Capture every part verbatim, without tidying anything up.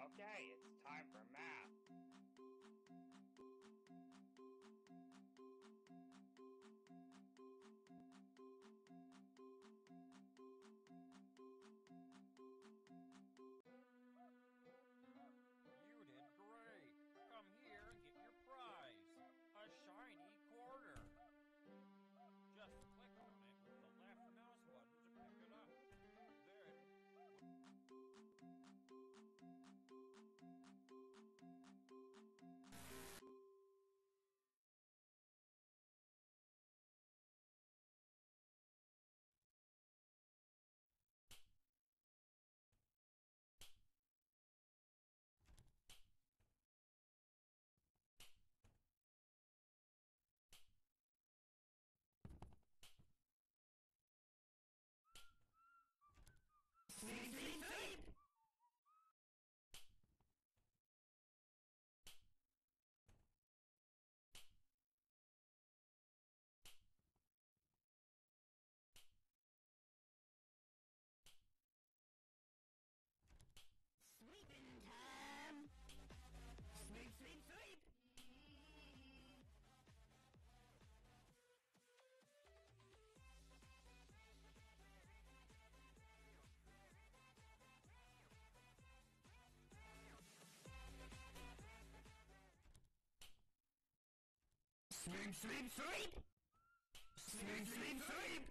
Okay, it's time for math. You did great. Come here and get your prize. A shiny quarter. Just click on it with the left mouse button to pick it up. Then Sleep, sleep, sleep! Sleeping time! Sleep, sleep, sleep! Sleep, sleep, sleep! Sleep, sleep, sleep!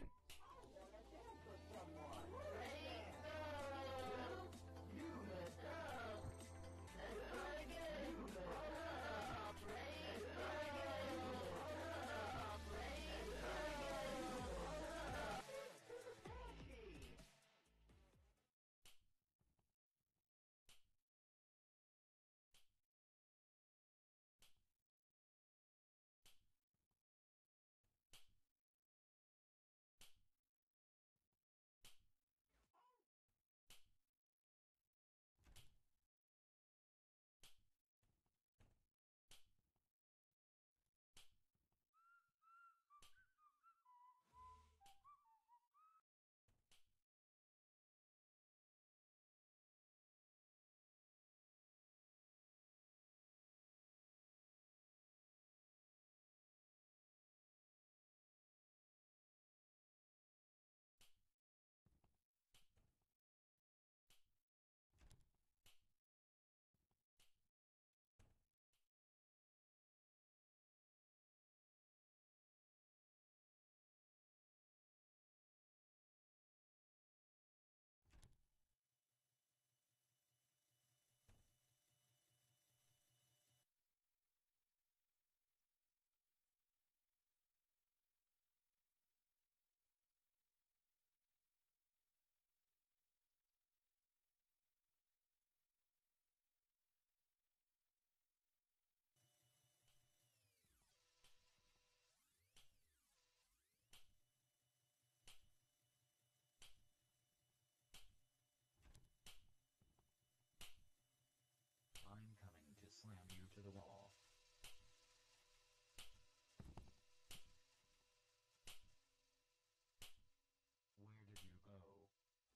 I'm coming to slam you to the wall. Where did you go?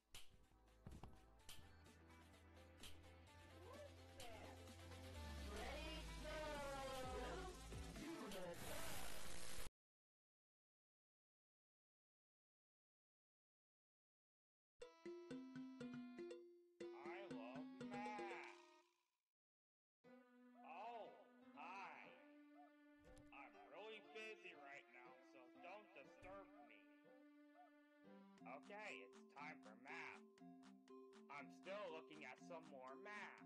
I love math. Oh, hi. I'm really busy right now, so don't disturb me. Okay, it's time for math. I'm still looking at some more math.